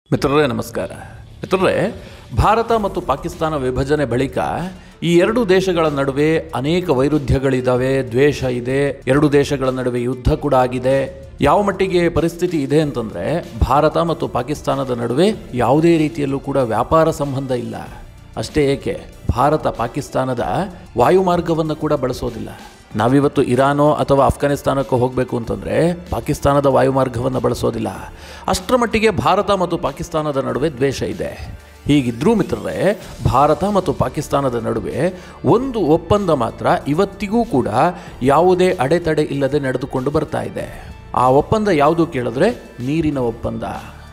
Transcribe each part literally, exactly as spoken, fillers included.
ಮಿತ್ರರೇ ನಮಸ್ಕಾರ. ಮಿತ್ರರೇ, ಭಾರತ ಮತ್ತು ಪಾಕಿಸ್ತಾನ ವಿಭಜನೆ ಬಳಿಕ ಈ ಎರಡು ದೇಶಗಳ ನಡುವೆ ಅನೇಕ ವೈರುಧ್ಯಗಳಿದ್ದಾವೆ, ದ್ವೇಷ ಇದೆ, ಎರಡು ದೇಶಗಳ ನಡುವೆ ಯುದ್ಧ ಕೂಡ ಆಗಿದೆ. ಯಾವ ಮಟ್ಟಿಗೆ ಪರಿಸ್ಥಿತಿ ಇದೆ ಅಂತಂದರೆ, ಭಾರತ ಮತ್ತು ಪಾಕಿಸ್ತಾನದ ನಡುವೆ ಯಾವುದೇ ರೀತಿಯಲ್ಲೂ ಕೂಡ ವ್ಯಾಪಾರ ಸಂಬಂಧ ಇಲ್ಲ. ಅಷ್ಟೇ ಏಕೆ, ಭಾರತ ಪಾಕಿಸ್ತಾನದ ವಾಯುಮಾರ್ಗವನ್ನು ಕೂಡ ಬಳಸೋದಿಲ್ಲ. ನಾವಿವತ್ತು ಇರಾನೋ ಅಥವಾ ಅಫ್ಘಾನಿಸ್ತಾನಕ್ಕೋ ಹೋಗಬೇಕು ಅಂತಂದರೆ ಪಾಕಿಸ್ತಾನದ ವಾಯುಮಾರ್ಗವನ್ನು ಬಳಸೋದಿಲ್ಲ. ಅಷ್ಟರ ಮಟ್ಟಿಗೆ ಭಾರತ ಮತ್ತು ಪಾಕಿಸ್ತಾನದ ನಡುವೆ ದ್ವೇಷ ಇದೆ. ಹೀಗಿದ್ರೂ ಮಿತ್ರರೇ, ಭಾರತ ಮತ್ತು ಪಾಕಿಸ್ತಾನದ ನಡುವೆ ಒಂದು ಒಪ್ಪಂದ ಮಾತ್ರ ಇವತ್ತಿಗೂ ಕೂಡ ಯಾವುದೇ ಅಡೆತಡೆ ಇಲ್ಲದೆ ನಡೆದುಕೊಂಡು ಬರ್ತಾ ಇದೆ. ಆ ಒಪ್ಪಂದ ಯಾವುದು ಕೇಳಿದ್ರೆ ನೀರಿನ ಒಪ್ಪಂದ,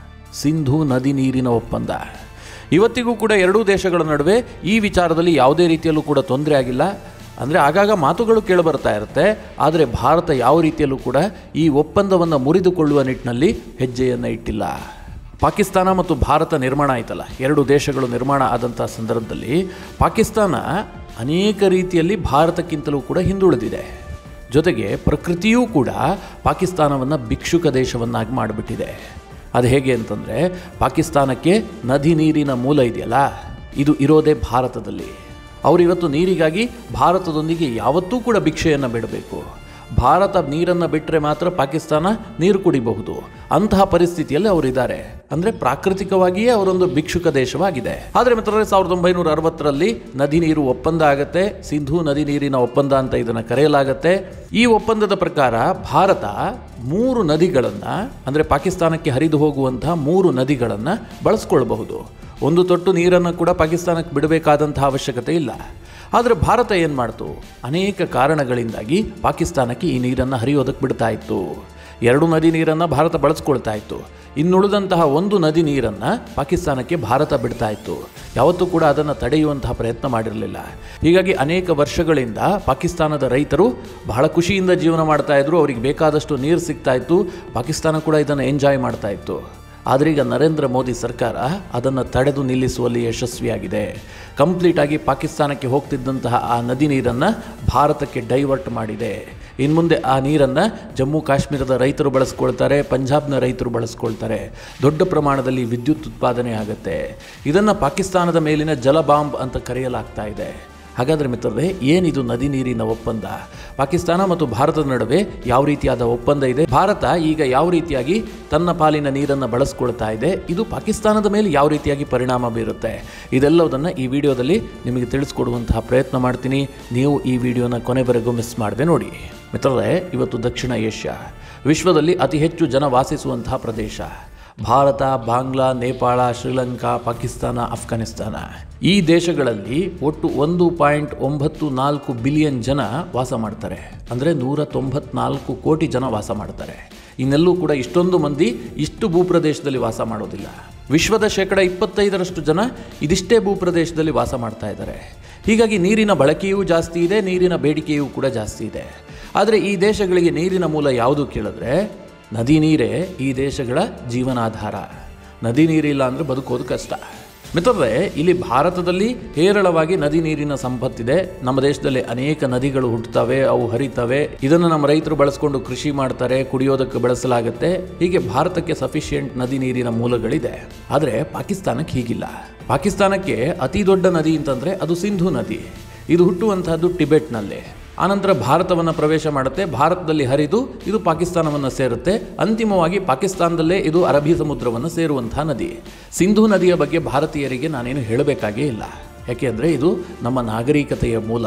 ಸಿಂಧೂ ನದಿ ನೀರಿನ ಒಪ್ಪಂದ. ಇವತ್ತಿಗೂ ಕೂಡ ಎರಡೂ ದೇಶಗಳ ನಡುವೆ ಈ ವಿಚಾರದಲ್ಲಿ ಯಾವುದೇ ರೀತಿಯಲ್ಲೂ ಕೂಡ ತೊಂದರೆ ಆಗಿಲ್ಲ. ಅಂದರೆ ಆಗಾಗ ಮಾತುಗಳು ಕೇಳಿಬರ್ತಾ ಇರುತ್ತೆ, ಆದರೆ ಭಾರತ ಯಾವ ರೀತಿಯಲ್ಲೂ ಕೂಡ ಈ ಒಪ್ಪಂದವನ್ನು ಮುರಿದುಕೊಳ್ಳುವ ನಿಟ್ಟಿನಲ್ಲಿ ಹೆಜ್ಜೆಯನ್ನು ಇಟ್ಟಿಲ್ಲ. ಪಾಕಿಸ್ತಾನ ಮತ್ತು ಭಾರತ ನಿರ್ಮಾಣ ಆಯ್ತಲ್ಲ, ಎರಡು ದೇಶಗಳು ನಿರ್ಮಾಣ ಆದಂಥ ಸಂದರ್ಭದಲ್ಲಿ ಪಾಕಿಸ್ತಾನ ಅನೇಕ ರೀತಿಯಲ್ಲಿ ಭಾರತಕ್ಕಿಂತಲೂ ಕೂಡ ಹಿಂದುಳಿದಿದೆ. ಜೊತೆಗೆ ಪ್ರಕೃತಿಯೂ ಕೂಡ ಪಾಕಿಸ್ತಾನವನ್ನು ಭಿಕ್ಷುಕ ದೇಶವನ್ನಾಗಿ ಮಾಡಿಬಿಟ್ಟಿದೆ. ಅದು ಹೇಗೆ ಅಂತಂದರೆ, ಪಾಕಿಸ್ತಾನಕ್ಕೆ ನದಿ ನೀರಿನ ಮೂಲ ಇದೆಯಲ್ಲ, ಇದು ಇರೋದೇ ಭಾರತದಲ್ಲಿ. ಅವರಿವತ್ತು ನೀರಿಗಾಗಿ ಭಾರತದೊಂದಿಗೆ ಯಾವತ್ತೂ ಕೂಡ ಭಿಕ್ಷೆಯನ್ನು ಬಿಡಬೇಕು. ಭಾರತ ನೀರನ್ನು ಬಿಟ್ಟರೆ ಮಾತ್ರ ಪಾಕಿಸ್ತಾನ ನೀರು ಕುಡಿಬಹುದು. ಅಂತಹ ಪರಿಸ್ಥಿತಿಯಲ್ಲಿ ಅವರಿದ್ದಾರೆ. ಅಂದರೆ ಪ್ರಾಕೃತಿಕವಾಗಿಯೇ ಅವರೊಂದು ಭಿಕ್ಷುಕ ದೇಶವಾಗಿದೆ. ಆದರೆ ಮಿತ್ರರೇ, ಸಾವಿರದ ಒಂಬೈನೂರ ಅರವತ್ತರಲ್ಲಿ ನದಿ ನೀರು ಒಪ್ಪಂದ ಆಗುತ್ತೆ, ಸಿಂಧೂ ನದಿ ನೀರಿನ ಒಪ್ಪಂದ ಅಂತ ಇದನ್ನು ಕರೆಯಲಾಗುತ್ತೆ. ಈ ಒಪ್ಪಂದದ ಪ್ರಕಾರ ಭಾರತ ಮೂರು ನದಿಗಳನ್ನು, ಅಂದರೆ ಪಾಕಿಸ್ತಾನಕ್ಕೆ ಹರಿದು ಹೋಗುವಂತಹ ಮೂರು ನದಿಗಳನ್ನು ಬಳಸ್ಕೊಳ್ಬಹುದು. ಒಂದು ತೊಟ್ಟು ನೀರನ್ನು ಕೂಡ ಪಾಕಿಸ್ತಾನಕ್ಕೆ ಬಿಡಬೇಕಾದಂತಹ ಅವಶ್ಯಕತೆ ಇಲ್ಲ. ಆದರೆ ಭಾರತ ಏನು ಮಾಡ್ತು, ಅನೇಕ ಕಾರಣಗಳಿಂದಾಗಿ ಪಾಕಿಸ್ತಾನಕ್ಕೆ ಈ ನೀರನ್ನು ಹರಿಯೋದಕ್ಕೆ ಬಿಡ್ತಾ ಇತ್ತು. ಎರಡು ನದಿ ನೀರನ್ನು ಭಾರತ ಬಳಸ್ಕೊಳ್ತಾ ಇತ್ತು, ಇನ್ನುಳಿದಂತಹ ಒಂದು ನದಿ ನೀರನ್ನು ಪಾಕಿಸ್ತಾನಕ್ಕೆ ಭಾರತ ಬಿಡ್ತಾ ಇತ್ತು. ಯಾವತ್ತೂ ಕೂಡ ಅದನ್ನು ತಡೆಯುವಂತಹ ಪ್ರಯತ್ನ ಮಾಡಿರಲಿಲ್ಲ. ಹೀಗಾಗಿ ಅನೇಕ ವರ್ಷಗಳಿಂದ ಪಾಕಿಸ್ತಾನದ ರೈತರು ಬಹಳ ಖುಷಿಯಿಂದ ಜೀವನ ಮಾಡ್ತಾ ಇದ್ರು. ಅವರಿಗೆ ಬೇಕಾದಷ್ಟು ನೀರು ಸಿಗ್ತಾ ಇತ್ತು, ಪಾಕಿಸ್ತಾನ ಕೂಡ ಇದನ್ನು ಎಂಜಾಯ್ ಮಾಡ್ತಾ ಇತ್ತು. ಆದರೆ ಈಗ ನರೇಂದ್ರ ಮೋದಿ ಸರ್ಕಾರ ಅದನ್ನು ತಡೆದು ನಿಲ್ಲಿಸುವಲ್ಲಿ ಯಶಸ್ವಿಯಾಗಿದೆ. ಕಂಪ್ಲೀಟಾಗಿ ಪಾಕಿಸ್ತಾನಕ್ಕೆ ಹೋಗ್ತಿದ್ದಂತಹ ಆ ನದಿ ನೀರನ್ನು ಭಾರತಕ್ಕೆ ಡೈವರ್ಟ್ ಮಾಡಿದೆ. ಇನ್ನು ಮುಂದೆ ಆ ನೀರನ್ನು ಜಮ್ಮು ಕಾಶ್ಮೀರದ ರೈತರು ಬಳಸ್ಕೊಳ್ತಾರೆ, ಪಂಜಾಬ್ನ ರೈತರು ಬಳಸ್ಕೊಳ್ತಾರೆ. ದೊಡ್ಡ ಪ್ರಮಾಣದಲ್ಲಿ ವಿದ್ಯುತ್ ಉತ್ಪಾದನೆ ಆಗುತ್ತೆ. ಇದನ್ನು ಪಾಕಿಸ್ತಾನದ ಮೇಲಿನ ಜಲ ಬಾಂಬ್ ಅಂತ ಕರೆಯಲಾಗ್ತಾ ಇದೆ. ಹಾಗಾದರೆ ಮಿತ್ರರೇ, ಏನಿದು ನದಿ ನೀರಿನ ಒಪ್ಪಂದ? ಪಾಕಿಸ್ತಾನ ಮತ್ತು ಭಾರತದ ನಡುವೆ ಯಾವ ರೀತಿಯಾದ ಒಪ್ಪಂದ ಇದೆ? ಭಾರತ ಈಗ ಯಾವ ರೀತಿಯಾಗಿ ತನ್ನ ಪಾಲಿನ ನೀರನ್ನು ಬಳಸ್ಕೊಳ್ತಾ ಇದೆ? ಇದು ಪಾಕಿಸ್ತಾನದ ಮೇಲೆ ಯಾವ ರೀತಿಯಾಗಿ ಪರಿಣಾಮ ಬೀರುತ್ತೆ? ಇದೆಲ್ಲವುದನ್ನು ಈ ವಿಡಿಯೋದಲ್ಲಿ ನಿಮಗೆ ತಿಳಿಸ್ಕೊಡುವಂತಹ ಪ್ರಯತ್ನ ಮಾಡ್ತೀನಿ. ನೀವು ಈ ವಿಡಿಯೋನ ಕೊನೆವರೆಗೂ ಮಿಸ್ ಮಾಡದೆ ನೋಡಿ. ಮಿತ್ರರೇ, ಇವತ್ತು ದಕ್ಷಿಣ ಏಷ್ಯಾ ವಿಶ್ವದಲ್ಲಿ ಅತಿ ಹೆಚ್ಚು ಜನ ವಾಸಿಸುವಂತಹ ಪ್ರದೇಶ. ಭಾರತ, ಬಾಂಗ್ಲಾ, ನೇಪಾಳ, ಶ್ರೀಲಂಕಾ, ಪಾಕಿಸ್ತಾನ, ಅಫ್ಘಾನಿಸ್ತಾನ ಈ ದೇಶಗಳಲ್ಲಿ ಒಟ್ಟು ಒಂದು ಪಾಯಿಂಟ್ ಒಂಬತ್ತು ನಾಲ್ಕು ಬಿಲಿಯನ್ ಜನ ವಾಸ ಮಾಡ್ತಾರೆ. ಅಂದರೆ ನೂರ ತೊಂಬತ್ನಾಲ್ಕು ಕೋಟಿ ಜನ ವಾಸ ಮಾಡ್ತಾರೆ. ಇನ್ನೆಲ್ಲೂ ಕೂಡ ಇಷ್ಟೊಂದು ಮಂದಿ ಇಷ್ಟು ಭೂಪ್ರದೇಶದಲ್ಲಿ ವಾಸ ಮಾಡೋದಿಲ್ಲ. ವಿಶ್ವದ ಶೇಕಡ ಇಪ್ಪತ್ತೈದರಷ್ಟು ಜನ ಇದಿಷ್ಟೇ ಭೂಪ್ರದೇಶದಲ್ಲಿ ವಾಸ ಮಾಡ್ತಾ ಇದ್ದಾರೆ. ಹೀಗಾಗಿ ನೀರಿನ ಬಳಕೆಯೂ ಜಾಸ್ತಿ ಇದೆ, ನೀರಿನ ಬೇಡಿಕೆಯೂ ಕೂಡ ಜಾಸ್ತಿ ಇದೆ. ಆದರೆ ಈ ದೇಶಗಳಿಗೆ ನೀರಿನ ಮೂಲ ಯಾವುದು ಕೇಳಿದ್ರೆ ನದಿ ನೀರೇ ಈ ದೇಶಗಳ ಜೀವನಾಧಾರ. ನದಿ ನೀರಿಲ್ಲ ಅಂದರೆ ಬದುಕೋದು ಕಷ್ಟ. ಮಿತ್ರರೇ, ಇಲ್ಲಿ ಭಾರತದಲ್ಲಿ ಹೇರಳವಾಗಿ ನದಿ ನೀರಿನ ಸಂಪತ್ತಿದೆ. ನಮ್ಮ ದೇಶದಲ್ಲಿ ಅನೇಕ ನದಿಗಳು ಹುಟ್ಟುತ್ತವೆ, ಅವು ಹರಿತವೆ. ಇದನ್ನು ನಮ್ಮ ರೈತರು ಬಳಸ್ಕೊಂಡು ಕೃಷಿ ಮಾಡ್ತಾರೆ, ಕುಡಿಯೋದಕ್ಕೆ ಬಳಸಲಾಗುತ್ತೆ. ಹೀಗೆ ಭಾರತಕ್ಕೆ ಸಫಿಷಿಯೆಂಟ್ ನದಿ ನೀರಿನ ಮೂಲಗಳಿದೆ. ಆದರೆ ಪಾಕಿಸ್ತಾನಕ್ಕೆ ಹೀಗಿಲ್ಲ. ಪಾಕಿಸ್ತಾನಕ್ಕೆ ಅತಿ ದೊಡ್ಡ ನದಿ ಅಂತಂದರೆ ಅದು ಸಿಂಧೂ ನದಿ. ಇದು ಹುಟ್ಟುವಂತಹದ್ದು ಟಿಬೆಟ್ನಲ್ಲಿ. ಆನಂತರ ಭಾರತವನ್ನು ಪ್ರವೇಶ ಮಾಡುತ್ತೆ, ಭಾರತದಲ್ಲಿ ಹರಿದು ಇದು ಪಾಕಿಸ್ತಾನವನ್ನು ಸೇರುತ್ತೆ. ಅಂತಿಮವಾಗಿ ಪಾಕಿಸ್ತಾನದಲ್ಲೇ ಇದು ಅರಬ್ಬಿ ಸಮುದ್ರವನ್ನು ಸೇರುವಂತಹ ನದಿ. ಸಿಂಧೂ ನದಿಯ ಬಗ್ಗೆ ಭಾರತೀಯರಿಗೆ ನಾನೇನು ಹೇಳಬೇಕಾಗೇ ಇಲ್ಲ, ಯಾಕೆಂದರೆ ಇದು ನಮ್ಮ ನಾಗರಿಕತೆಯ ಮೂಲ.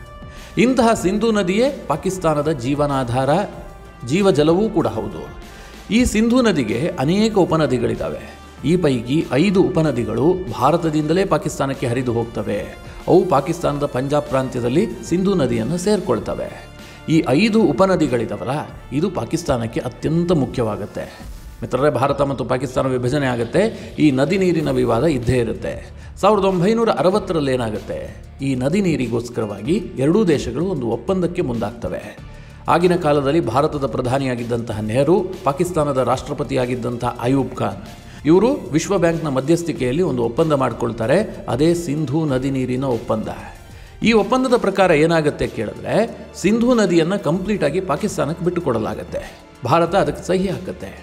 ಇಂತಹ ಸಿಂಧೂ ನದಿಯೇ ಪಾಕಿಸ್ತಾನದ ಜೀವನಾಧಾರ, ಜೀವಜಲವೂ ಕೂಡ ಹೌದು. ಈ ಸಿಂಧೂ ನದಿಗೆ ಅನೇಕ ಉಪನದಿಗಳಿದ್ದಾವೆ. ಈ ಪೈಕಿ ಐದು ಉಪನದಿಗಳು ಭಾರತದಿಂದಲೇ ಪಾಕಿಸ್ತಾನಕ್ಕೆ ಹರಿದು ಹೋಗ್ತವೆ. ಅವು ಪಾಕಿಸ್ತಾನದ ಪಂಜಾಬ್ ಪ್ರಾಂತ್ಯದಲ್ಲಿ ಸಿಂಧೂ ನದಿಯನ್ನು ಸೇರಿಕೊಳ್ತವೆ. ಈ ಐದು ಉಪನದಿಗಳಿದಾವಲ್ಲ, ಇದು ಪಾಕಿಸ್ತಾನಕ್ಕೆ ಅತ್ಯಂತ ಮುಖ್ಯವಾಗುತ್ತೆ. ಮಿತ್ರರೇ, ಭಾರತ ಮತ್ತು ಪಾಕಿಸ್ತಾನ ವಿಭಜನೆ ಆಗುತ್ತೆ, ಈ ನದಿ ನೀರಿನ ವಿವಾದ ಇದ್ದೇ ಇರುತ್ತೆ. ಸಾವಿರದ ಒಂಬೈನೂರ ಅರವತ್ತರಲ್ಲಿ ಏನಾಗುತ್ತೆ, ಈ ನದಿ ನೀರಿಗೋಸ್ಕರವಾಗಿ ಎರಡೂ ದೇಶಗಳು ಒಂದು ಒಪ್ಪಂದಕ್ಕೆ ಮುಂದಾಗ್ತವೆ. ಆಗಿನ ಕಾಲದಲ್ಲಿ ಭಾರತದ ಪ್ರಧಾನಿಯಾಗಿದ್ದಂತಹ ನೆಹರು, ಪಾಕಿಸ್ತಾನದ ರಾಷ್ಟ್ರಪತಿಯಾಗಿದ್ದಂತಹ ಅಯೂಬ್ ಖಾನ್ ಇವರು ವಿಶ್ವ ಬ್ಯಾಂಕ್ನ ಮಧ್ಯಸ್ಥಿಕೆಯಲ್ಲಿ ಒಂದು ಒಪ್ಪಂದ ಮಾಡಿಕೊಳ್ತಾರೆ. ಅದೇ ಸಿಂಧೂ ನದಿ ನೀರಿನ ಒಪ್ಪಂದ. ಈ ಒಪ್ಪಂದದ ಪ್ರಕಾರ ಏನಾಗುತ್ತೆ ಕೇಳಿದ್ರೆ, ಸಿಂಧೂ ನದಿಯನ್ನು ಕಂಪ್ಲೀಟಾಗಿ ಪಾಕಿಸ್ತಾನಕ್ಕೆ ಬಿಟ್ಟುಕೊಡಲಾಗುತ್ತೆ. ಭಾರತ ಅದಕ್ಕೆ ಸಹಿ ಹಾಕುತ್ತೆ.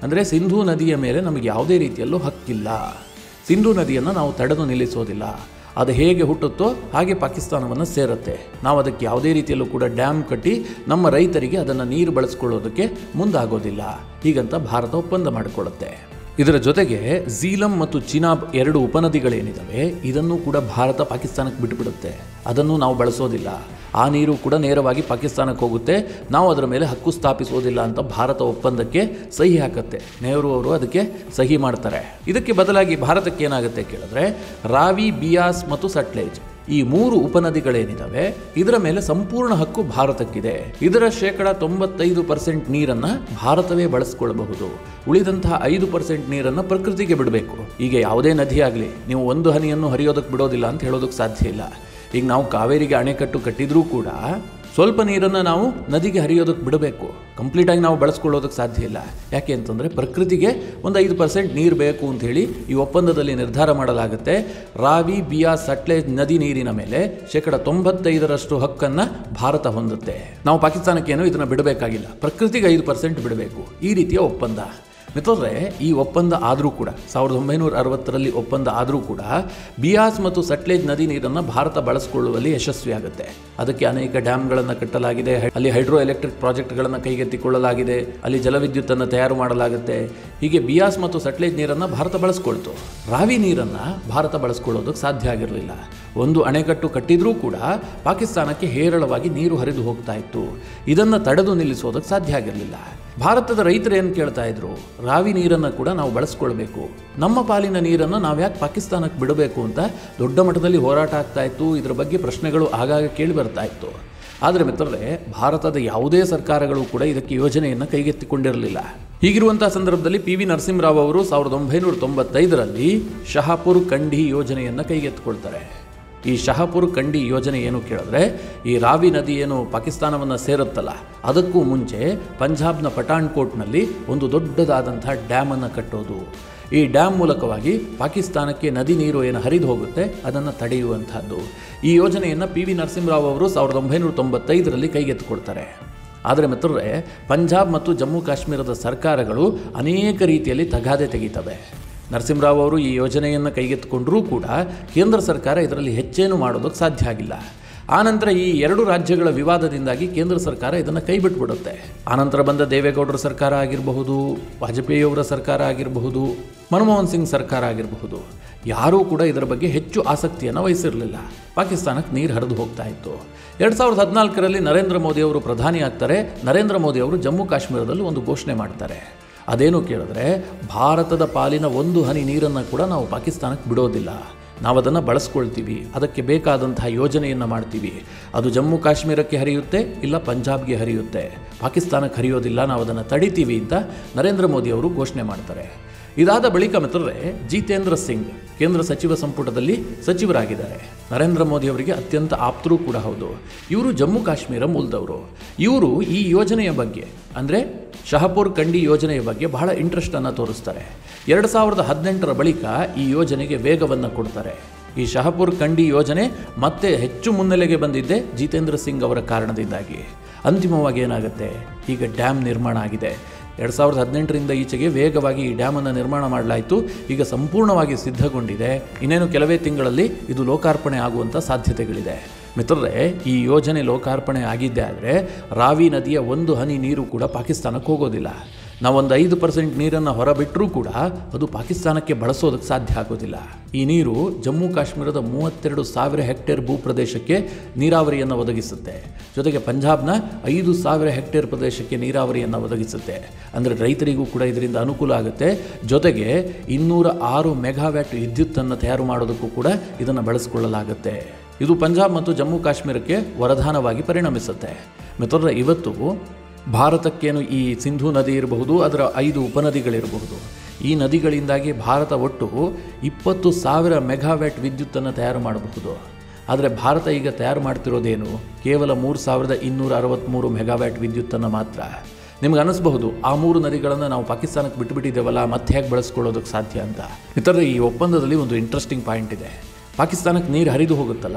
ಅಂದರೆ ಸಿಂಧೂ ನದಿಯ ಮೇಲೆ ನಮಗೆ ಯಾವುದೇ ರೀತಿಯಲ್ಲೂ ಹಕ್ಕಿಲ್ಲ. ಸಿಂಧೂ ನದಿಯನ್ನು ನಾವು ತಡೆದು ನಿಲ್ಲಿಸೋದಿಲ್ಲ. ಅದು ಹೇಗೆ ಹುಟ್ಟುತ್ತೋ ಹಾಗೆ ಪಾಕಿಸ್ತಾನವನ್ನು ಸೇರುತ್ತೆ. ನಾವು ಅದಕ್ಕೆ ಯಾವುದೇ ರೀತಿಯಲ್ಲೂ ಕೂಡ ಡ್ಯಾಮ್ ಕಟ್ಟಿ ನಮ್ಮ ರೈತರಿಗೆ ಅದನ್ನು ನೀರು ಬಳಸ್ಕೊಳ್ಳೋದಕ್ಕೆ ಮುಂದಾಗೋದಿಲ್ಲ. ಹೀಗಂತ ಭಾರತ ಒಪ್ಪಂದ ಮಾಡಿಕೊಳ್ಳುತ್ತೆ. ಇದರ ಜೊತೆಗೆ ಝೀಲಂ ಮತ್ತು ಚಿನಾಬ್ ಎರಡು ಉಪನದಿಗಳೇನಿದ್ದಾವೆ ಇದನ್ನು ಕೂಡ ಭಾರತ ಪಾಕಿಸ್ತಾನಕ್ಕೆ ಬಿಟ್ಟುಬಿಡುತ್ತೆ. ಅದನ್ನು ನಾವು ಬಳಸೋದಿಲ್ಲ. ಆ ನೀರು ಕೂಡ ನೇರವಾಗಿ ಪಾಕಿಸ್ತಾನಕ್ಕೆ ಹೋಗುತ್ತೆ. ನಾವು ಅದರ ಮೇಲೆ ಹಕ್ಕು ಸ್ಥಾಪಿಸೋದಿಲ್ಲ ಅಂತ ಭಾರತ ಒಪ್ಪಂದಕ್ಕೆ ಸಹಿ ಹಾಕುತ್ತೆ. ನೆಹರು ಅವರು ಅದಕ್ಕೆ ಸಹಿ ಮಾಡ್ತಾರೆ. ಇದಕ್ಕೆ ಬದಲಾಗಿ ಭಾರತಕ್ಕೆ ಏನಾಗುತ್ತೆ ಕೇಳಿದ್ರೆ, ರಾವಿ, ಬಿಯಾಸ್ ಮತ್ತು ಸಟ್ಲೇಜ್ ಈ ಮೂರು ಉಪನದಿಗಳೇನಿದ್ದಾವೆ ಇದರ ಮೇಲೆ ಸಂಪೂರ್ಣ ಹಕ್ಕು ಭಾರತಕ್ಕಿದೆ. ಇದರ ಶೇಕಡ ತೊಂಬತ್ತೈದು ಪರ್ಸೆಂಟ್ ನೀರನ್ನು ಭಾರತವೇ ಬಳಸ್ಕೊಳ್ಬಹುದು. ಉಳಿದಂತಹ ಐದು ಪರ್ಸೆಂಟ್ ನೀರನ್ನು ಪ್ರಕೃತಿಗೆ ಬಿಡಬೇಕು. ಈಗ ಯಾವುದೇ ನದಿ ಆಗಲಿ ನೀವು ಒಂದು ಹನಿಯನ್ನು ಹರಿಯೋದಕ್ಕೆ ಬಿಡೋದಿಲ್ಲ ಅಂತ ಹೇಳೋದಕ್ಕೆ ಸಾಧ್ಯ ಇಲ್ಲ. ಈಗ ನಾವು ಕಾವೇರಿಗೆ ಅಣೆಕಟ್ಟು ಕಟ್ಟಿದ್ರೂ ಕೂಡ ಸ್ವಲ್ಪ ನೀರನ್ನು ನಾವು ನದಿಗೆ ಹರಿಯೋದಕ್ಕೆ ಬಿಡಬೇಕು. ಕಂಪ್ಲೀಟಾಗಿ ನಾವು ಬಳಸ್ಕೊಳ್ಳೋದಕ್ಕೆ ಸಾಧ್ಯ ಇಲ್ಲ. ಯಾಕೆ ಅಂತಂದರೆ ಪ್ರಕೃತಿಗೆ ಒಂದು ಐದು ಪರ್ಸೆಂಟ್ ನೀರು ಬೇಕು ಅಂಥೇಳಿ ಈ ಒಪ್ಪಂದದಲ್ಲಿ ನಿರ್ಧಾರ ಮಾಡಲಾಗುತ್ತೆ. ರಾವಿ, ಬಿಯಾಸ್, ಸಟ್ಲೇಜ್ ನದಿ ನೀರಿನ ಮೇಲೆ ಶೇಕಡ ತೊಂಬತ್ತೈದರಷ್ಟು ಹಕ್ಕನ್ನು ಭಾರತ ಹೊಂದುತ್ತೆ. ನಾವು ಪಾಕಿಸ್ತಾನಕ್ಕೇನು ಇದನ್ನು ಬಿಡಬೇಕಾಗಿಲ್ಲ. ಪ್ರಕೃತಿಗೆ ಐದು ಪರ್ಸೆಂಟ್ ಬಿಡಬೇಕು. ಈ ರೀತಿಯ ಒಪ್ಪಂದ. ಮಿತ್ರರೇ, ಈ ಒಪ್ಪಂದ ಆದರೂ ಕೂಡ ಸಾವಿರದ ಒಂಬೈನೂರ ಅರವತ್ತರಲ್ಲಿ ಒಪ್ಪಂದ ಆದರೂ ಕೂಡ ಬಿಯಾಸ್ ಮತ್ತು ಸಟ್ಲೇಜ್ ನದಿ ನೀರನ್ನು ಭಾರತ ಬಳಸಿಕೊಳ್ಳುವಲ್ಲಿ ಯಶಸ್ವಿಯಾಗುತ್ತೆ. ಅದಕ್ಕೆ ಅನೇಕ ಡ್ಯಾಮ್ಗಳನ್ನು ಕಟ್ಟಲಾಗಿದೆ. ಅಲ್ಲಿ ಹೈಡ್ರೋ ಎಲೆಕ್ಟ್ರಿಕ್ ಪ್ರಾಜೆಕ್ಟ್ಗಳನ್ನು ಕೈಗೆತ್ತಿಕೊಳ್ಳಲಾಗಿದೆ. ಅಲ್ಲಿ ಜಲವಿದ್ಯುತ್ತನ್ನು ತಯಾರು ಮಾಡಲಾಗುತ್ತೆ. ಹೀಗೆ ಬಿಯಾಸ್ ಮತ್ತು ಸಟ್ಲೇಜ್ ನೀರನ್ನು ಭಾರತ ಬಳಸ್ಕೊಳ್ತು. ರಾವಿ ನೀರನ್ನು ಭಾರತ ಬಳಸ್ಕೊಳ್ಳೋದಕ್ಕೆ ಸಾಧ್ಯ ಆಗಿರಲಿಲ್ಲ. ಒಂದು ಅಣೆಕಟ್ಟು ಕಟ್ಟಿದ್ರೂ ಕೂಡ ಪಾಕಿಸ್ತಾನಕ್ಕೆ ಹೇರಳವಾಗಿ ನೀರು ಹರಿದು ಹೋಗ್ತಾ ಇತ್ತು. ಇದನ್ನು ತಡೆದು ನಿಲ್ಲಿಸೋದಕ್ಕೆ ಸಾಧ್ಯ ಆಗಿರಲಿಲ್ಲ. ಭಾರತದ ರೈತರು ಏನು ಕೇಳ್ತಾ ಇದ್ರು, ರಾವಿ ನೀರನ್ನು ಕೂಡ ನಾವು ಬಳಸ್ಕೊಳ್ಬೇಕು, ನಮ್ಮ ಪಾಲಿನ ನೀರನ್ನು ನಾವು ಯಾಕೆ ಪಾಕಿಸ್ತಾನಕ್ಕೆ ಬಿಡಬೇಕು ಅಂತ ದೊಡ್ಡ ಮಟ್ಟದಲ್ಲಿ ಹೋರಾಟ ಆಗ್ತಾ ಇತ್ತು. ಇದರ ಬಗ್ಗೆ ಪ್ರಶ್ನೆಗಳು ಆಗಾಗ ಕೇಳಿ ಬರ್ತಾ ಇತ್ತು. ಆದರೆ ಮಿತ್ರರೇ, ಭಾರತದ ಯಾವುದೇ ಸರ್ಕಾರಗಳು ಕೂಡ ಇದಕ್ಕೆ ಯೋಜನೆಯನ್ನು ಕೈಗೆತ್ತಿಕೊಂಡಿರಲಿಲ್ಲ. ಹೀಗಿರುವಂತಹ ಸಂದರ್ಭದಲ್ಲಿ ಪಿ ವಿ ನರಸಿಂಹರಾವ್ ಅವರು ಸಾವಿರದ ಒಂಬೈನೂರ ತೊಂಬತ್ತೈದರಲ್ಲಿ ಶಹಾಪುರ್ ಕಂಡಿ ಯೋಜನೆಯನ್ನು ಕೈಗೆತ್ತಿಕೊಳ್ತಾರೆ. ಈ ಶಹಾಪುರ್ ಕಂಡಿ ಯೋಜನೆ ಏನು ಕೇಳಿದ್ರೆ, ಈ ರಾವಿ ನದಿ ಏನು ಪಾಕಿಸ್ತಾನವನ್ನು ಸೇರುತ್ತಲ್ಲ ಅದಕ್ಕೂ ಮುಂಚೆ ಪಂಜಾಬ್ನ ಪಠಾಣ್ಕೋಟ್ನಲ್ಲಿ ಒಂದು ದೊಡ್ಡದಾದಂಥ ಡ್ಯಾಮನ್ನು ಕಟ್ಟೋದು. ಈ ಡ್ಯಾಮ್ ಮೂಲಕವಾಗಿ ಪಾಕಿಸ್ತಾನಕ್ಕೆ ನದಿ ನೀರು ಏನು ಹರಿದು ಹೋಗುತ್ತೆ ಅದನ್ನು ತಡೆಯುವಂಥದ್ದು. ಈ ಯೋಜನೆಯನ್ನು ಪಿ ವಿ ನರಸಿಂಹರಾವ್ ಅವರು ಸಾವಿರದ ಒಂಬೈನೂರ ತೊಂಬತ್ತೈದರಲ್ಲಿ ಕೈಗೆತ್ತಿಕೊಳ್ತಾರೆ. ಆದರೆ ಮಿತ್ರರೇ, ಪಂಜಾಬ್ ಮತ್ತು ಜಮ್ಮು ಕಾಶ್ಮೀರದ ಸರ್ಕಾರಗಳು ಅನೇಕ ರೀತಿಯಲ್ಲಿ ತಗಾದೆ ತೆಗಿತವೆ. ನರಸಿಂಹರಾವ್ ಅವರು ಈ ಯೋಜನೆಯನ್ನು ಕೈಗೆತ್ತಿಕೊಂಡರೂ ಕೂಡ ಕೇಂದ್ರ ಸರ್ಕಾರ ಇದರಲ್ಲಿ ಹೆಚ್ಚೇನು ಮಾಡೋದಕ್ಕೆ ಸಾಧ್ಯ ಆಗಿಲ್ಲ. ಆನಂತರ ಈ ಎರಡು ರಾಜ್ಯಗಳ ವಿವಾದದಿಂದಾಗಿ ಕೇಂದ್ರ ಸರ್ಕಾರ ಇದನ್ನು ಕೈ ಬಿಟ್ಬಿಡುತ್ತೆ. ಆನಂತರ ಬಂದ ದೇವೇಗೌಡರ ಸರ್ಕಾರ ಆಗಿರಬಹುದು, ವಾಜಪೇಯಿಯವರ ಸರ್ಕಾರ ಆಗಿರಬಹುದು, ಮನಮೋಹನ್ ಸಿಂಗ್ ಸರ್ಕಾರ ಆಗಿರಬಹುದು, ಯಾರೂ ಕೂಡ ಇದರ ಬಗ್ಗೆ ಹೆಚ್ಚು ಆಸಕ್ತಿಯನ್ನು ವಹಿಸಿರಲಿಲ್ಲ. ಪಾಕಿಸ್ತಾನಕ್ಕೆ ನೀರು ಹರಿದು ಹೋಗ್ತಾ ಇತ್ತು. ಎರಡು ಸಾವಿರದ ಹದಿನಾಲ್ಕರಲ್ಲಿ ನರೇಂದ್ರ ಮೋದಿ ಅವರು ಪ್ರಧಾನಿ ಆಗ್ತಾರೆ. ನರೇಂದ್ರ ಮೋದಿ ಅವರು ಜಮ್ಮು ಕಾಶ್ಮೀರದಲ್ಲಿ ಒಂದು ಘೋಷಣೆ ಮಾಡ್ತಾರೆ. ಅದೇನು ಕೇಳಿದ್ರೆ, ಭಾರತದ ಪಾಲಿನ ಒಂದು ಹನಿ ನೀರನ್ನು ಕೂಡ ನಾವು ಪಾಕಿಸ್ತಾನಕ್ಕೆ ಬಿಡೋದಿಲ್ಲ, ನಾವು ಅದನ್ನು ಬಳಸ್ಕೊಳ್ತೀವಿ, ಅದಕ್ಕೆ ಬೇಕಾದಂತಹ ಯೋಜನೆಯನ್ನು ಮಾಡ್ತೀವಿ. ಅದು ಜಮ್ಮು ಕಾಶ್ಮೀರಕ್ಕೆ ಹರಿಯುತ್ತೆ, ಇಲ್ಲ ಪಂಜಾಬ್ಗೆ ಹರಿಯುತ್ತೆ, ಪಾಕಿಸ್ತಾನಕ್ಕೆ ಹರಿಯೋದಿಲ್ಲ, ನಾವು ಅದನ್ನು ತಡಿತೀವಿ ಅಂತ ನರೇಂದ್ರ ಮೋದಿ ಅವರು ಘೋಷಣೆ ಮಾಡ್ತಾರೆ. ಇದಾದ ಬಳಿಕ ಮಿತ್ರರೇ, ಜಿತೇಂದ್ರ ಸಿಂಗ್ ಕೇಂದ್ರ ಸಚಿವ ಸಂಪುಟದಲ್ಲಿ ಸಚಿವರಾಗಿದ್ದಾರೆ. ನರೇಂದ್ರ ಮೋದಿ ಅವರಿಗೆ ಅತ್ಯಂತ ಆಪ್ತರೂ ಕೂಡ ಹೌದು. ಇವರು ಜಮ್ಮು ಕಾಶ್ಮೀರ ಮೂಲದವರು. ಇವರು ಈ ಯೋಜನೆಯ ಬಗ್ಗೆ ಅಂದರೆ ಶಹಾಪುರ್ ಕಂಡಿ ಯೋಜನೆಯ ಬಗ್ಗೆ ಬಹಳ ಇಂಟ್ರೆಸ್ಟನ್ನು ತೋರಿಸ್ತಾರೆ. ಎರಡು ಸಾವಿರದ ಹದಿನೆಂಟರ ಬಳಿಕ ಈ ಯೋಜನೆಗೆ ವೇಗವನ್ನು ಕೊಡ್ತಾರೆ. ಈ ಶಹಾಪುರ್ ಕಂಡಿ ಯೋಜನೆ ಮತ್ತೆ ಹೆಚ್ಚು ಮುನ್ನೆಲೆಗೆ ಬಂದಿದ್ದೆ ಜಿತೇಂದ್ರ ಸಿಂಗ್ ಅವರ ಕಾರಣದಿಂದಾಗಿ. ಅಂತಿಮವಾಗಿ ಏನಾಗುತ್ತೆ, ಈಗ ಡ್ಯಾಮ್ ನಿರ್ಮಾಣ ಆಗಿದೆ. ಎರಡು ಸಾವಿರದ ಹದಿನೆಂಟರಿಂದ ಈಚೆಗೆ ವೇಗವಾಗಿ ಈ ಡ್ಯಾಮನ್ನು ನಿರ್ಮಾಣ ಮಾಡಲಾಯಿತು. ಈಗ ಸಂಪೂರ್ಣವಾಗಿ ಸಿದ್ಧಗೊಂಡಿದೆ. ಇನ್ನೇನು ಕೆಲವೇ ತಿಂಗಳಲ್ಲಿ ಇದು ಲೋಕಾರ್ಪಣೆ ಆಗುವಂಥ ಸಾಧ್ಯತೆಗಳಿದೆ. ಮಿತ್ರರೇ, ಈ ಯೋಜನೆ ಲೋಕಾರ್ಪಣೆ ಆಗಿದ್ದೇ ಆದರೆ ರಾವಿ ನದಿಯ ಒಂದು ಹನಿ ನೀರು ಕೂಡ ಪಾಕಿಸ್ತಾನಕ್ಕೆ ಹೋಗೋದಿಲ್ಲ. ನಾವೊಂದು ಐದು ಪರ್ಸೆಂಟ್ ನೀರನ್ನು ಹೊರಬಿಟ್ಟರೂ ಕೂಡ ಅದು ಪಾಕಿಸ್ತಾನಕ್ಕೆ ಬಳಸೋದಕ್ಕೆ ಸಾಧ್ಯ ಆಗೋದಿಲ್ಲ. ಈ ನೀರು ಜಮ್ಮು ಕಾಶ್ಮೀರದ ಮೂವತ್ತೆರಡು ಸಾವಿರ ಹೆಕ್ಟೇರ್ ಭೂಪ್ರದೇಶಕ್ಕೆ ನೀರಾವರಿಯನ್ನು ಒದಗಿಸುತ್ತೆ. ಜೊತೆಗೆ ಪಂಜಾಬ್ನ ಐದು ಸಾವಿರ ಹೆಕ್ಟೇರ್ ಪ್ರದೇಶಕ್ಕೆ ನೀರಾವರಿಯನ್ನು ಒದಗಿಸುತ್ತೆ. ಅಂದರೆ ರೈತರಿಗೂ ಕೂಡ ಇದರಿಂದ ಅನುಕೂಲ ಆಗುತ್ತೆ. ಜೊತೆಗೆ ಇನ್ನೂರ ಆರು ಮೆಗಾವ್ಯಾಟ್ ವಿದ್ಯುತ್ತನ್ನು ತಯಾರು ಮಾಡೋದಕ್ಕೂ ಕೂಡ ಇದನ್ನು ಬಳಸಿಕೊಳ್ಳಲಾಗುತ್ತೆ. ಇದು ಪಂಜಾಬ್ ಮತ್ತು ಜಮ್ಮು ಕಾಶ್ಮೀರಕ್ಕೆ ವರದಾನವಾಗಿ ಪರಿಣಮಿಸುತ್ತೆ. ಮಿತ್ರರೇ, ಇವತ್ತು ಭಾರತಕ್ಕೇನು ಈ ಸಿಂಧೂ ನದಿ ಇರಬಹುದು, ಅದರ ಐದು ಉಪನದಿಗಳಿರಬಹುದು, ಈ ನದಿಗಳಿಂದಾಗಿ ಭಾರತ ಒಟ್ಟು ಇಪ್ಪತ್ತು ಸಾವಿರ ಮೆಗಾವ್ಯಾಟ್ ವಿದ್ಯುತ್ತನ್ನು ತಯಾರು ಮಾಡಬಹುದು. ಆದರೆ ಭಾರತ ಈಗ ತಯಾರು ಮಾಡ್ತಿರೋದೇನು ಕೇವಲ ಮೂರು ಸಾವಿರದ ಇನ್ನೂರ ಅರವತ್ತ್ಮೂರು ಮೆಗಾವ್ಯಾಟ್ ವಿದ್ಯುತ್ತನ್ನು ಮಾತ್ರ. ನಿಮ್ಗೆ ಅನ್ನಿಸ್ಬಹುದು, ಆ ಮೂರು ನದಿಗಳನ್ನು ನಾವು ಪಾಕಿಸ್ತಾನಕ್ಕೆ ಬಿಟ್ಟುಬಿಟ್ಟಿದ್ದೇವಲ್ಲ, ಮತ್ತೆ ಹೇಗೆ ಬಳಸ್ಕೊಳ್ಳೋದಕ್ಕೆ ಸಾಧ್ಯ ಅಂತ. ಮಿತ್ರರೇ, ಈ ಒಪ್ಪಂದದಲ್ಲಿ ಒಂದು ಇಂಟ್ರೆಸ್ಟಿಂಗ್ ಪಾಯಿಂಟ್ ಇದೆ. ಪಾಕಿಸ್ತಾನಕ್ಕೆ ನೀರು ಹರಿದು ಹೋಗುತ್ತಲ್ಲ,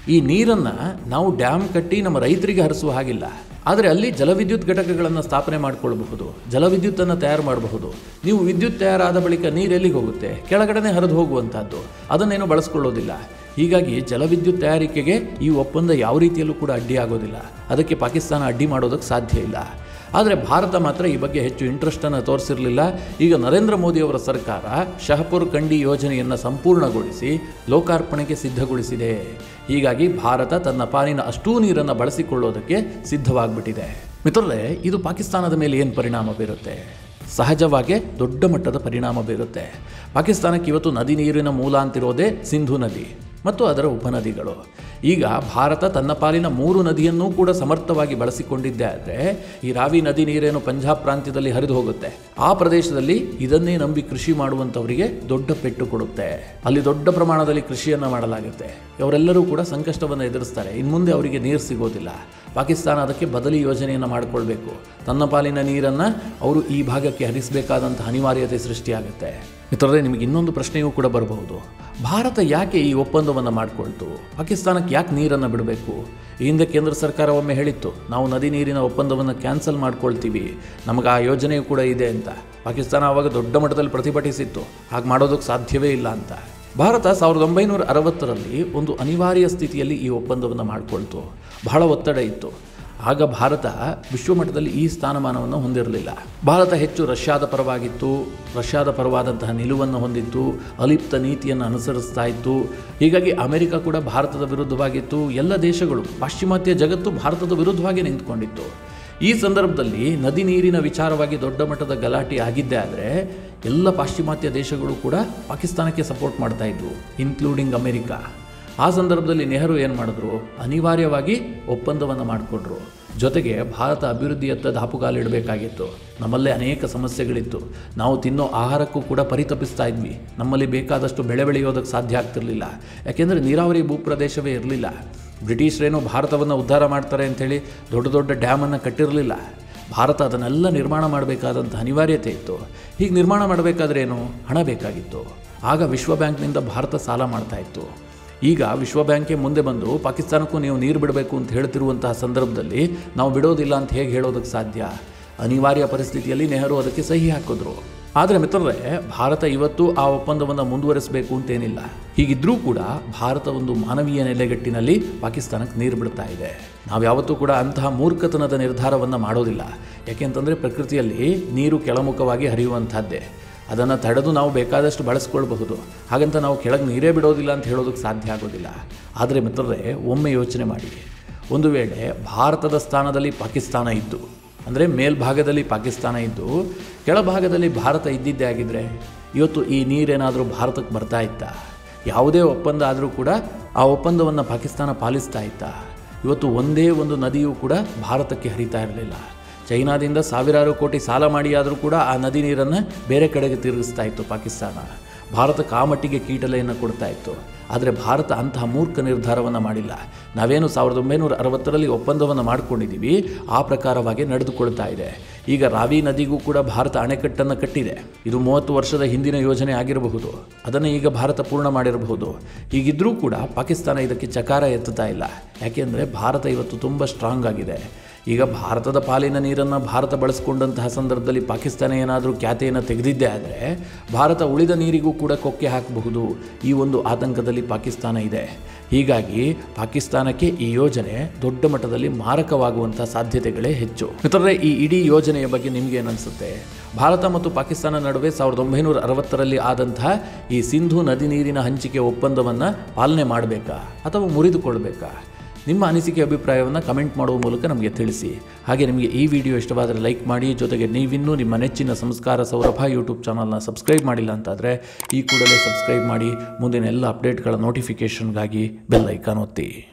ಈ ನೀರನ್ನು ನಾವು ಡ್ಯಾಮ್ ಕಟ್ಟಿ ನಮ್ಮ ರೈತರಿಗೆ ಹರಿಸುವ ಹಾಗಿಲ್ಲ. ಆದರೆ ಅಲ್ಲಿ ಜಲವಿದ್ಯುತ್ ಘಟಕಗಳನ್ನು ಸ್ಥಾಪನೆ ಮಾಡಿಕೊಳ್ಳಬಹುದು, ಜಲವಿದ್ಯುತ್ತನ್ನು ತಯಾರು ಮಾಡಬಹುದು. ನೀವು ವಿದ್ಯುತ್ ತಯಾರಾದ ಬಳಿಕ ನೀರು ಎಲ್ಲಿಗೆ ಹೋಗುತ್ತೆ? ಕೆಳಗಡೆನೇ ಹರಿದು ಹೋಗುವಂಥದ್ದು, ಅದನ್ನೇನು ಬಳಸ್ಕೊಳ್ಳೋದಿಲ್ಲ. ಹೀಗಾಗಿ ಜಲವಿದ್ಯುತ್ ತಯಾರಿಕೆಗೆ ಈ ಒಪ್ಪಂದ ಯಾವ ರೀತಿಯಲ್ಲೂ ಕೂಡ ಅಡ್ಡಿ ಆಗೋದಿಲ್ಲ. ಅದಕ್ಕೆ ಪಾಕಿಸ್ತಾನ ಅಡ್ಡಿ ಮಾಡೋದಕ್ಕೆ ಸಾಧ್ಯ ಇಲ್ಲ. ಆದರೆ ಭಾರತ ಮಾತ್ರ ಈ ಬಗ್ಗೆ ಹೆಚ್ಚು ಇಂಟ್ರೆಸ್ಟನ್ನು ತೋರಿಸಿರಲಿಲ್ಲ. ಈಗ ನರೇಂದ್ರ ಮೋದಿಯವರ ಸರ್ಕಾರ ಶಹಪುರ್ ಕಂಡಿ ಯೋಜನೆಯನ್ನು ಸಂಪೂರ್ಣಗೊಳಿಸಿ ಲೋಕಾರ್ಪಣೆಗೆ ಸಿದ್ಧಗೊಳಿಸಿದೆ. ಹೀಗಾಗಿ ಭಾರತ ತನ್ನ ಪಾಲಿನ ಅಷ್ಟೂ ನೀರನ್ನು ಬಳಸಿಕೊಳ್ಳೋದಕ್ಕೆ ಸಿದ್ಧವಾಗಿಬಿಟ್ಟಿದೆ. ಮಿತ್ರರೇ, ಇದು ಪಾಕಿಸ್ತಾನದ ಮೇಲೆ ಏನು ಪರಿಣಾಮ ಬೀರುತ್ತೆ? ಸಹಜವಾಗಿ ದೊಡ್ಡ ಮಟ್ಟದ ಪರಿಣಾಮ ಬೀರುತ್ತೆ. ಪಾಕಿಸ್ತಾನಕ್ಕೆ ಇವತ್ತು ನದಿ ನೀರಿನ ಮೂಲ ಅಂತಿರೋದೇ ಸಿಂಧು ನದಿ ಮತ್ತು ಅದರ ಉಪನದಿಗಳು. ಈಗ ಭಾರತ ತನ್ನ ಪಾಲಿನ ಮೂರು ನದಿಯನ್ನೂ ಕೂಡ ಸಮರ್ಥವಾಗಿ ಬಳಸಿಕೊಂಡಿದ್ದೇ ಆದರೆ ಈ ರಾವಿ ನದಿ ನೀರೇನು ಪಂಜಾಬ್ ಪ್ರಾಂತ್ಯದಲ್ಲಿ ಹರಿದು ಹೋಗುತ್ತೆ, ಆ ಪ್ರದೇಶದಲ್ಲಿ ಇದನ್ನೇ ನಂಬಿ ಕೃಷಿ ಮಾಡುವಂಥವರಿಗೆ ದೊಡ್ಡ ಪೆಟ್ಟು ಕೊಡುತ್ತೆ. ಅಲ್ಲಿ ದೊಡ್ಡ ಪ್ರಮಾಣದಲ್ಲಿ ಕೃಷಿಯನ್ನು ಮಾಡಲಾಗುತ್ತೆ. ಅವರೆಲ್ಲರೂ ಕೂಡ ಸಂಕಷ್ಟವನ್ನು ಎದುರಿಸ್ತಾರೆ. ಇನ್ನು ಮುಂದೆ ಅವರಿಗೆ ನೀರು ಸಿಗೋದಿಲ್ಲ. ಪಾಕಿಸ್ತಾನ ಅದಕ್ಕೆ ಬದಲಿ ಯೋಜನೆಯನ್ನು ಮಾಡಿಕೊಳ್ಬೇಕು. ತನ್ನ ಪಾಲಿನ ನೀರನ್ನು ಅವರು ಈ ಭಾಗಕ್ಕೆ ಹರಿಸಬೇಕಾದಂಥ ಅನಿವಾರ್ಯತೆ ಸೃಷ್ಟಿಯಾಗುತ್ತೆ. ಮಿತ್ರರೇ, ನಿಮಗೆ ಇನ್ನೊಂದು ಪ್ರಶ್ನೆಯೂ ಕೂಡ ಬರಬಹುದು. ಭಾರತ ಯಾಕೆ ಈ ಒಪ್ಪಂದವನ್ನು ಮಾಡಿಕೊಳ್ತು? ಪಾಕಿಸ್ತಾನಕ್ಕೆ ಯಾಕೆ ನೀರನ್ನು ಬಿಡಬೇಕು? ಈ ಹಿಂದೆ ಕೇಂದ್ರ ಸರ್ಕಾರ ಒಮ್ಮೆ ಹೇಳಿತ್ತು, ನಾವು ನದಿ ನೀರಿನ ಒಪ್ಪಂದವನ್ನು ಕ್ಯಾನ್ಸಲ್ ಮಾಡ್ಕೊಳ್ತೀವಿ, ನಮಗೆ ಆ ಯೋಜನೆಯೂ ಕೂಡ ಇದೆ ಅಂತ. ಪಾಕಿಸ್ತಾನ ಆವಾಗ ದೊಡ್ಡ ಮಟ್ಟದಲ್ಲಿ ಪ್ರತಿಭಟಿಸಿತ್ತು, ಹಾಗೆ ಮಾಡೋದಕ್ಕೆ ಸಾಧ್ಯವೇ ಇಲ್ಲ ಅಂತ. ಭಾರತ ಸಾವಿರದ ಒಂಬೈನೂರ ಅರವತ್ತರಲ್ಲಿ ಒಂದು ಅನಿವಾರ್ಯ ಸ್ಥಿತಿಯಲ್ಲಿ ಈ ಒಪ್ಪಂದವನ್ನು ಮಾಡಿಕೊಳ್ತು. ಬಹಳ ಒತ್ತಡ ಇತ್ತು. ಆಗ ಭಾರತ ವಿಶ್ವಮಟ್ಟದಲ್ಲಿ ಈ ಸ್ಥಾನಮಾನವನ್ನು ಹೊಂದಿರಲಿಲ್ಲ. ಭಾರತ ಹೆಚ್ಚು ರಷ್ಯಾದ ಪರವಾಗಿತ್ತು, ರಷ್ಯಾದ ಪರವಾದಂತಹ ನಿಲುವನ್ನು ಹೊಂದಿತ್ತು, ಅಲಿಪ್ತ ನೀತಿಯನ್ನು ಅನುಸರಿಸ್ತಾ ಇತ್ತು. ಹೀಗಾಗಿ ಅಮೆರಿಕ ಕೂಡ ಭಾರತದ ವಿರುದ್ಧವಾಗಿತ್ತು. ಎಲ್ಲ ದೇಶಗಳು, ಪಾಶ್ಚಿಮಾತ್ಯ ಜಗತ್ತು ಭಾರತದ ವಿರುದ್ಧವಾಗಿ ನಿಂತ್ಕೊಂಡಿತ್ತು. ಈ ಸಂದರ್ಭದಲ್ಲಿ ನದಿ ನೀರಿನ ವಿಚಾರವಾಗಿ ದೊಡ್ಡ ಮಟ್ಟದ ಗಲಾಟೆ ಆಗಿದ್ದೇ ಆದರೆ ಎಲ್ಲ ಪಾಶ್ಚಿಮಾತ್ಯ ದೇಶಗಳು ಕೂಡ ಪಾಕಿಸ್ತಾನಕ್ಕೆ ಸಪೋರ್ಟ್ ಮಾಡ್ತಾ ಇದ್ವು, ಇನ್ಕ್ಲೂಡಿಂಗ್ ಅಮೆರಿಕ. ಆ ಸಂದರ್ಭದಲ್ಲಿ ನೆಹರು ಏನು ಮಾಡಿದ್ರು? ಅನಿವಾರ್ಯವಾಗಿ ಒಪ್ಪಂದವನ್ನು ಮಾಡಿಕೊಂಡ್ರು. ಜೊತೆಗೆ ಭಾರತ ಅಭಿವೃದ್ಧಿಯತ್ತ ದಾಪುಗಾಲಿಡಬೇಕಾಗಿತ್ತು. ನಮ್ಮಲ್ಲೇ ಅನೇಕ ಸಮಸ್ಯೆಗಳಿತ್ತು. ನಾವು ತಿನ್ನೋ ಆಹಾರಕ್ಕೂ ಕೂಡ ಪರಿತಪಿಸ್ತಾ ಇದ್ವಿ. ನಮ್ಮಲ್ಲಿ ಬೇಕಾದಷ್ಟು ಬೆಳೆ ಬೆಳೆಯೋದಕ್ಕೆ ಸಾಧ್ಯ ಆಗ್ತಿರಲಿಲ್ಲ. ಯಾಕೆಂದರೆ ನೀರಾವರಿ ಭೂಪ್ರದೇಶವೇ ಇರಲಿಲ್ಲ. ಬ್ರಿಟಿಷರೇನು ಭಾರತವನ್ನು ಉದ್ಧಾರ ಮಾಡ್ತಾರೆ ಅಂಥೇಳಿ ದೊಡ್ಡ ದೊಡ್ಡ ಡ್ಯಾಮನ್ನು ಕಟ್ಟಿರಲಿಲ್ಲ. ಭಾರತ ಅದನ್ನೆಲ್ಲ ನಿರ್ಮಾಣ ಮಾಡಬೇಕಾದಂಥ ಅನಿವಾರ್ಯತೆ ಇತ್ತು. ಹೀಗೆ ನಿರ್ಮಾಣ ಮಾಡಬೇಕಾದ್ರೆ ಏನು? ಹಣ ಬೇಕಾಗಿತ್ತು. ಆಗ ವಿಶ್ವ ಬ್ಯಾಂಕ್ನಿಂದ ಭಾರತ ಸಾಲ ಮಾಡ್ತಾ ಇತ್ತು. ಈಗ ವಿಶ್ವ ಬ್ಯಾಂಕೇ ಮುಂದೆ ಬಂದು ಪಾಕಿಸ್ತಾನಕ್ಕೂ ನೀವು ನೀರು ಬಿಡಬೇಕು ಅಂತ ಹೇಳ್ತಿರುವಂತಹ ಸಂದರ್ಭದಲ್ಲಿ ನಾವು ಬಿಡೋದಿಲ್ಲ ಅಂತ ಹೇಗೆ ಹೇಳೋದಕ್ಕೆ ಸಾಧ್ಯ? ಅನಿವಾರ್ಯ ಪರಿಸ್ಥಿತಿಯಲ್ಲಿ ನೆಹರು ಅದಕ್ಕೆ ಸಹಿ ಹಾಕಿದ್ರು. ಆದರೆ ಮಿತ್ರರೇ, ಭಾರತ ಇವತ್ತು ಆ ಒಪ್ಪಂದವನ್ನು ಮುಂದುವರಿಸಬೇಕು ಅಂತೇನಿಲ್ಲ. ಹೀಗಿದ್ರೂ ಕೂಡ ಭಾರತ ಒಂದು ಮಾನವೀಯ ನೆಲೆಗಟ್ಟಿನಲ್ಲಿ ಪಾಕಿಸ್ತಾನಕ್ಕೆ ನೀರು ಬಿಡ್ತಾ ಇದೆ. ನಾವು ಯಾವತ್ತೂ ಕೂಡ ಅಂತಹ ಮೂರ್ಖತನದ ನಿರ್ಧಾರವನ್ನು ಮಾಡೋದಿಲ್ಲ. ಯಾಕೆಂತಂದರೆ ಪ್ರಕೃತಿಯಲ್ಲಿ ನೀರು ಕೆಳಮುಖವಾಗಿ ಹರಿಯುವಂಥದ್ದೇ. ಅದನ್ನು ತಡೆದು ನಾವು ಬೇಕಾದಷ್ಟು ಬಳಸ್ಕೊಳ್ಬಹುದು. ಹಾಗಂತ ನಾವು ಕೆಳಗೆ ನೀರೇ ಬಿಡೋದಿಲ್ಲ ಅಂತ ಹೇಳೋದಕ್ಕೆ ಸಾಧ್ಯ ಆಗೋದಿಲ್ಲ. ಆದರೆ ಮಿತ್ರರೇ, ಒಮ್ಮೆ ಯೋಚನೆ ಮಾಡಿ, ಒಂದು ವೇಳೆ ಭಾರತದ ಸ್ಥಾನದಲ್ಲಿ ಪಾಕಿಸ್ತಾನ ಇದ್ದು, ಅಂದರೆ ಮೇಲ್ಭಾಗದಲ್ಲಿ ಪಾಕಿಸ್ತಾನ ಇದ್ದು ಕೆಳಭಾಗದಲ್ಲಿ ಭಾರತ ಇದ್ದಿದ್ದೇ ಆಗಿದ್ದರೆ ಇವತ್ತು ಈ ನೀರೇನಾದರೂ ಭಾರತಕ್ಕೆ ಬರ್ತಾ ಇತ್ತಾ? ಯಾವುದೇ ಒಪ್ಪಂದ ಆದರೂ ಕೂಡ ಆ ಒಪ್ಪಂದವನ್ನು ಪಾಕಿಸ್ತಾನ ಪಾಲಿಸ್ತಾ ಇತ್ತಾ? ಇವತ್ತು ಒಂದೇ ಒಂದು ನದಿಯೂ ಕೂಡ ಭಾರತಕ್ಕೆ ಹರಿತಾ ಇರಲಿಲ್ಲ. ಚೈನಾದಿಂದ ಸಾವಿರಾರು ಕೋಟಿ ಸಾಲ ಮಾಡಿಯಾದರೂ ಕೂಡ ಆ ನದಿ ನೀರನ್ನು ಬೇರೆ ಕಡೆಗೆ ತಿರುಗಿಸ್ತಾ ಇತ್ತು ಪಾಕಿಸ್ತಾನ. ಭಾರತಕ್ಕೆ ಆ ಮಟ್ಟಿಗೆ ಕೀಟಲೆಯನ್ನು ಕೊಡ್ತಾ ಇತ್ತು. ಆದರೆ ಭಾರತ ಅಂತಹ ಮೂರ್ಖ ನಿರ್ಧಾರವನ್ನು ಮಾಡಿಲ್ಲ. ನಾವೇನು ಸಾವಿರದ ಒಂಬೈನೂರ ಅರವತ್ತರಲ್ಲಿ ಒಪ್ಪಂದವನ್ನು ಮಾಡಿಕೊಂಡಿದ್ದೀವಿ, ಆ ಪ್ರಕಾರವಾಗಿ ನಡೆದುಕೊಳ್ತಾ ಇದೆ. ಈಗ ರಾವಿ ನದಿಗೂ ಕೂಡ ಭಾರತ ಅಣೆಕಟ್ಟನ್ನು ಕಟ್ಟಿದೆ. ಇದು ಮೂವತ್ತು ವರ್ಷದ ಹಿಂದಿನ ಯೋಜನೆ ಆಗಿರಬಹುದು. ಅದನ್ನು ಈಗ ಭಾರತ ಪೂರ್ಣ ಮಾಡಿರಬಹುದು. ಹೀಗಿದ್ದರೂ ಕೂಡ ಪಾಕಿಸ್ತಾನ ಇದಕ್ಕೆ ಚಕಾರ ಎತ್ತುತ್ತಾ ಇಲ್ಲ. ಯಾಕೆಂದರೆ ಭಾರತ ಇವತ್ತು ತುಂಬ ಸ್ಟ್ರಾಂಗ್ ಆಗಿದೆ. ಈಗ ಭಾರತದ ಪಾಲಿನ ನೀರನ್ನು ಭಾರತ ಬಳಸಿಕೊಂಡಂತಹ ಸಂದರ್ಭದಲ್ಲಿ ಪಾಕಿಸ್ತಾನ ಏನಾದರೂ ಖ್ಯಾತೆಯನ್ನು ತೆಗೆದಿದ್ದೇ ಆದರೆ ಭಾರತ ಉಳಿದ ನೀರಿಗೂ ಕೂಡ ಕೊಕ್ಕೆ ಹಾಕಬಹುದು. ಈ ಒಂದು ಆತಂಕದಲ್ಲಿ ಪಾಕಿಸ್ತಾನ ಇದೆ. ಹೀಗಾಗಿ ಪಾಕಿಸ್ತಾನಕ್ಕೆ ಈ ಯೋಜನೆ ದೊಡ್ಡ ಮಟ್ಟದಲ್ಲಿ ಮಾರಕವಾಗುವಂಥ ಸಾಧ್ಯತೆಗಳೇ ಹೆಚ್ಚು. ಮಿತ್ರರೇ, ಈ ಇಡೀ ಯೋಜನೆಯ ಬಗ್ಗೆ ನಿಮಗೆ ಏನನ್ಸುತ್ತೆ? ಭಾರತ ಮತ್ತು ಪಾಕಿಸ್ತಾನ ನಡುವೆ ಸಾವಿರದ ಒಂಬೈನೂರ ಅರವತ್ತರಲ್ಲಿ ಆದಂತಹ ಈ ಸಿಂಧು ನದಿ ನೀರಿನ ಹಂಚಿಕೆ ಒಪ್ಪಂದವನ್ನು ಪಾಲನೆ ಮಾಡಬೇಕಾ ಅಥವಾ ಮುರಿದುಕೊಳ್ಬೇಕಾ? ನಿಮ್ಮ ಅನಿಸಿಕೆ ಅಭಿಪ್ರಾಯವನ್ನು ಕಮೆಂಟ್ ಮಾಡುವ ಮೂಲಕ ನಮಗೆ ತಿಳಿಸಿ. ಹಾಗೆ ನಿಮಗೆ ಈ ವಿಡಿಯೋ ಇಷ್ಟವಾದರೆ ಲೈಕ್ ಮಾಡಿ. ಜೊತೆಗೆ ನೀವಿನ್ನೂ ನಿಮ್ಮ ನೆಚ್ಚಿನ ಸಂಸ್ಕಾರ ಸೌರಭ ಯೂಟ್ಯೂಬ್ ಚಾನಲ್ನ ಸಬ್ಸ್ಕ್ರೈಬ್ ಮಾಡಿಲ್ಲ ಅಂತಾದರೆ ಈ ಕೂಡಲೇ ಸಬ್ಸ್ಕ್ರೈಬ್ ಮಾಡಿ. ಮುಂದಿನ ಎಲ್ಲ ಅಪ್ಡೇಟ್ಗಳ ನೋಟಿಫಿಕೇಷನ್ಗಾಗಿ ಬೆಲ್ ಐಕಾನ್ ಒತ್ತಿ.